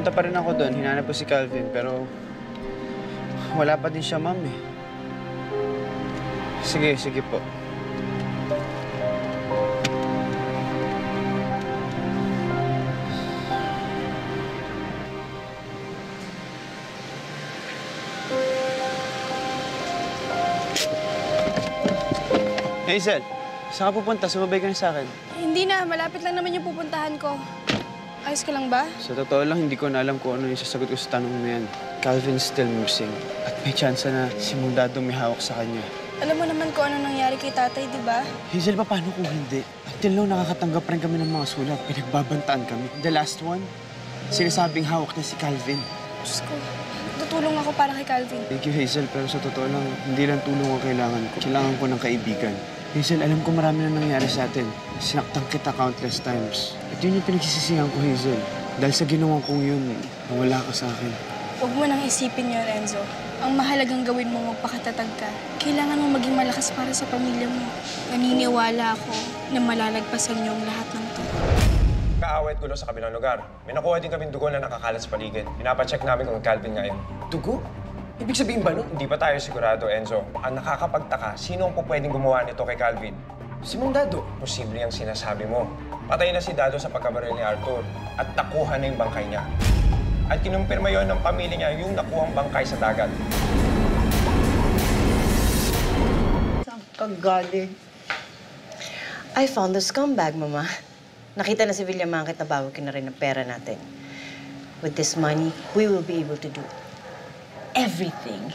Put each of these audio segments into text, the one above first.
Pumunta pa rin ako doon. Hinanap ko si Calvin, pero wala pa din siya, ma'am, eh. Sige, sige po. Hazel, saan ka pupunta? Sumabay ka na sa akin. Hindi na. Malapit lang naman yung pupuntahan ko. Ayos ka lang ba? Sa totoo lang, hindi ko na alam kung ano yung sasagot ko sa tanong na yan. Calvin's still missing. At may chance na si Mundado may hawak sa kanya. Alam mo naman kung ano nangyari kay tatay, di ba? Hazel, paano kung hindi? Until now, nakakatanggap rin kami ng mga sulat. Pinagbabantaan kami. The last one, sinasabing hawak na si Calvin. Diyos ko, tutulong ako para kay Calvin. Thank you, Hazel. Pero sa totoo lang, hindi lang tulong ang kailangan ko. Kailangan ko ng kaibigan. Hazel, alam ko marami na nangyari sa atin. Sinaktan kita countless times. At yun yung pinagsisisihan ko, Hazel. Dahil sa ginawa kong yun, nawala ka sa akin. Huwag mo nang isipin yun, Enzo. Ang mahalagang gawin mo, magpakatatag ka. Kailangan mo maging malakas para sa pamilya mo. Naniniwala ako na malalagpasan niyo ang lahat ng to. Kaaway at gulo sa kabilang lugar. May nakuha din kaming dugo na nakakalat sa paligid. Pinapacheck namin kung Calvin nga yun. Dugo? Ibig sabihin ba, no? Hindi pa tayo sigurado, Enzo. Ang nakakapagtaka, sino ang pwedeng gumawa nito kay Calvin? Si Mundado. Posible ang sinasabi mo. Patay na si Dado sa pagkabaril ni Arthur at nakuha na yung bangkay niya. At kinumpirma yon ng pamilya niya yung nakuhang bangkay sa dagat. Saan ka galing? I found the scumbag, Mama. Nakita na si Villamankit na bawakin na rin ang pera natin. With this money, we will be able to do everything.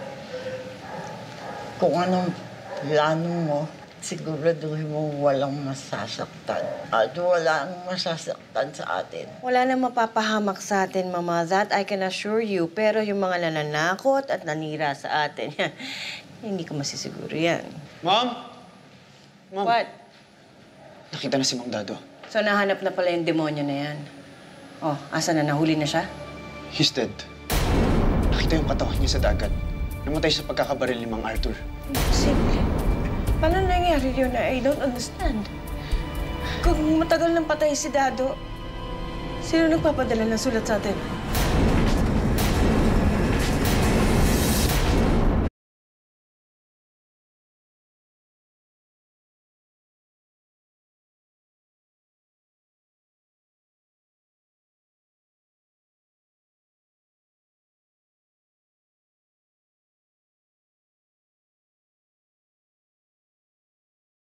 Kung anong plano mo, siguraduhin mo walang masasaktan. At walang masasaktan sa atin. Wala nang mapapahamak sa atin, Mama. That I can assure you. Pero yung mga nananakot at nanira sa atin, yan, hindi ko masisiguro yan. Mom? Mom? What? Nakita na si Mundado. So, nahanap na pala yung demonyo na yan. Oh, asa na? Nahuli na siya? He's dead. Nakita yung katawan niya sa dagat. Namatay sa pagkakabaril ni Mang Arthur. Imposible. Paano nangyari yun? I don't understand. Kung matagal nang patay si Dado, sino nagpapadala ng sulat sa atin?